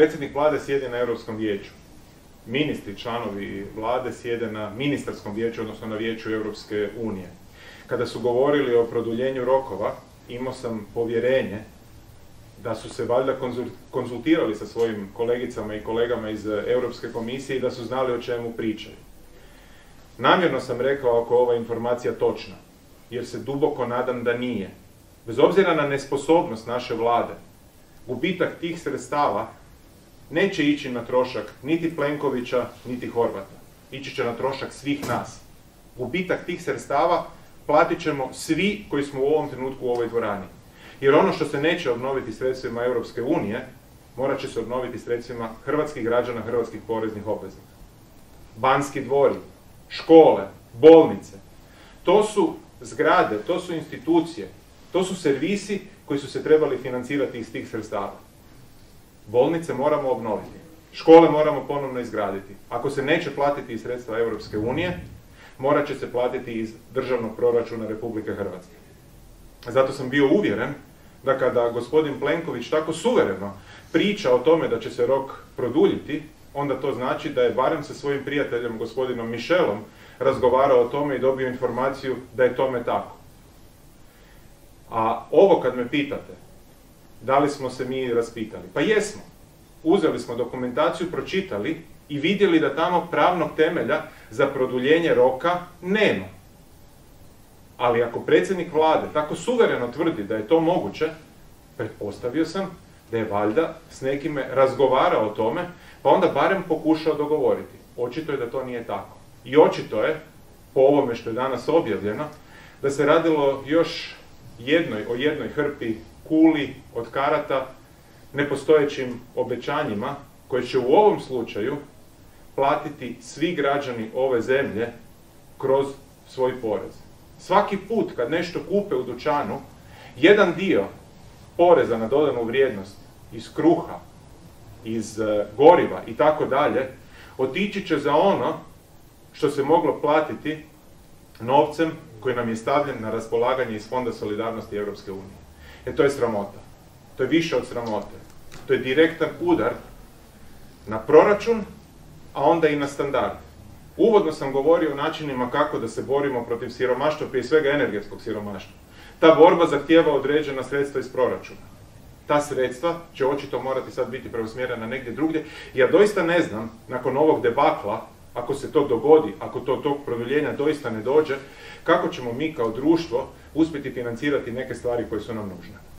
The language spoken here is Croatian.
predsjednik vlade sjedi na Europskom vijeću. Ministri, članovi vlade sjede na ministarskom vijeću, odnosno na vijeću Europske unije. Kada su govorili o produljenju rokova, imao sam povjerenje da su se valjda konzultirali sa svojim kolegicama i kolegama iz Europske komisije i da su znali o čemu pričaju. Namjerno sam rekao ako je ova informacija točna, jer se duboko nadam da nije. Bez obzira na nesposobnost naše vlade, gubitak tih sredstava neće ići na trošak niti Plenkovića, niti Horvata. Ići će na trošak svih nas. Gubitak tih sredstava platit ćemo svi koji smo u ovom trenutku u ovoj dvorani. Jer ono što se neće obnoviti sredstvima Europske unije, morat će se obnoviti sredstvima hrvatskih građana, hrvatskih poreznih obveznika. Banski dvori, škole, bolnice, to su zgrade, to su institucije, to su servisi koji su se trebali financirati iz tih sredstava. Bolnice moramo obnoviti, škole moramo ponovno izgraditi. Ako se neće platiti iz sredstva Europske unije, morat će se platiti iz državnog proračuna Republike Hrvatske. Zato sam bio uvjeren da kada gospodin Plenković tako suvereno priča o tome da će se rok produljiti, onda to znači da je barem sa svojim prijateljem gospodinom Michelom razgovarao o tome i dobio informaciju da je tome tako. A ovo kad me pitate, da li smo se mi raspitali? Pa jesmo. Uzeli smo dokumentaciju, pročitali i vidjeli da tamo pravnog temelja za produljenje roka nema. Ali ako predsjednik vlade tako suvereno tvrdi da je to moguće, pretpostavio sam da je valjda s nekime razgovarao o tome, pa onda barem pokušao dogovoriti. Očito je da to nije tako. I očito je, po ovome što je danas objavljeno, da se radilo još o jednoj hrpi kuli od karata, nepostojećim obećanjima, koje će u ovom slučaju platiti svi građani ove zemlje kroz svoj porez. Svaki put kad nešto kupe u dućanu, jedan dio poreza na dodanu vrijednost iz kruha, iz goriva i tako dalje, otići će za ono što se moglo platiti novcem koji nam je stavljen na raspolaganje iz Fonda solidarnosti Europske unije. To je sramota. To je više od sramote. To je direktan udar na proračun, a onda i na standard. Uvodno sam govorio o načinima kako da se borimo protiv siromaštva, prije svega energetskog siromaštva. Ta borba zahtijeva određena sredstva iz proračuna. Ta sredstva će očito morati sad biti preusmjerena negdje drugdje. Ja doista ne znam, nakon ovog debakla, ako se to dogodi, ako tog produljenja doista ne dođe, kako ćemo mi kao društvo uspjeti financirati neke stvari koje su nam nužne.